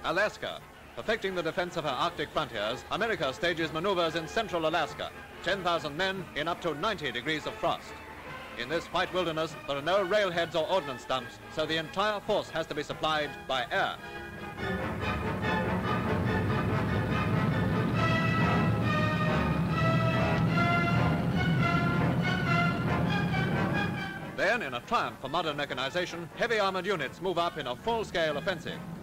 Alaska. Perfecting the defense of her Arctic frontiers, America stages maneuvers in central Alaska. 10,000 men in up to 90 degrees of frost. In this white wilderness, there are no railheads or ordnance dumps, so the entire force has to be supplied by air. Then, in a triumph for modern mechanization, heavy armored units move up in a full-scale offensive.